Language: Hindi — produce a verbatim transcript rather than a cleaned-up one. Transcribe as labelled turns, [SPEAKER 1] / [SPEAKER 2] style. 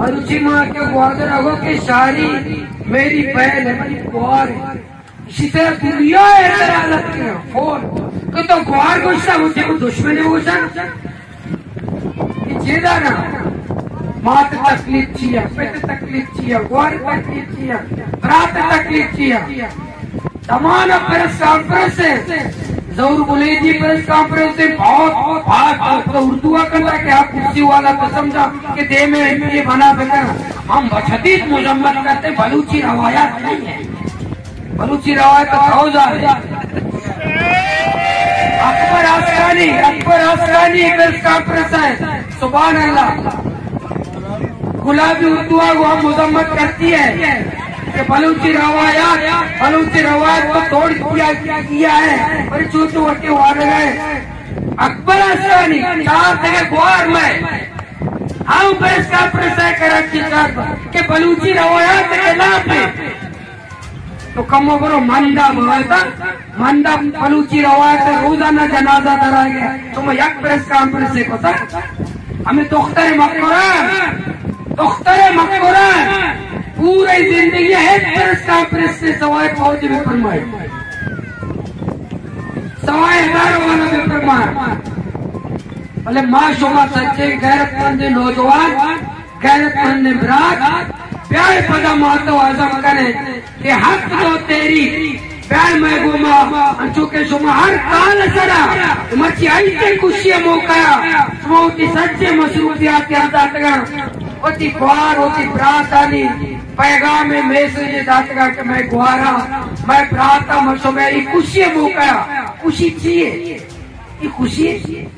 [SPEAKER 1] रुचि माँ के ग्वादर अगो के सारी मेरी बहन है, मेरी ग्वार है। इसी तरह दुनिया है तेरा लगते हैं फोन कि तो ग्वार गुस्सा मुझे को दुश्मन है गुस्सा जेदा ना मात तकलीफ छिया, पेट तकलीफ छिया, ग्वार तकलीफ छिया, रात तकलीफ छिया। तमाम प्रेस कॉन्फ्रेंस है जरूर बोले जी प्रेस कॉन्फ्रेंस से बहुत बात तो उर्दू करता कि आप कुर्सी वाला तो समझा कि दे में ये बना बेकर हम बशदीद मुजम्मत करते बलूची रवायात नहीं है, बलूची रवायत तो फौजा है। अकबर आसरानी अकबर आसरानी प्रेस कॉन्फ्रेंस है, सुभान अल्लाह। गुलाबी उर्दू को हम मुजम्मत करती है कि बलूची रवायात बलूची रवायत को तोड़ दिया किया है और चूचू वटे वार गए। अकबर आसरानी चार जगह ग्वार में हम प्रेस कॉन्फ्रेंस है कराची के बलूची रवायात के खिलाफ में तो कम करो मंदा बोलता मंदा बलूची रवायत रोजाना जनाजा दरा गया तुम एक प्रेस कॉन्फ्रेंस से पता हमें दोख्तर मकबूरान दोख्तर मकबूरान पूरी जिंदगी है प्रेस कॉन्फ्रेंस से सवाए फौज में फरमाए सवाए हजारों वालों में फरमाए भले माशुमा सच्चे गैरतमंद नौजवान गैरतमंद बरात प्यार पदा मातो आजम करे कि हक तो तेरी प्यार में गुमा चुके शुमा हर काल सरा मची आई के खुशियां मौका मोती सच्चे मसरूफियात के अंदाज़ होती ग्वार होती बरात आनी पैगाम में मैसेज दातगा के मैं ग्वारा मैं बरात मसो मेरी खुशियां मौका खुशी चाहिए ये खुशी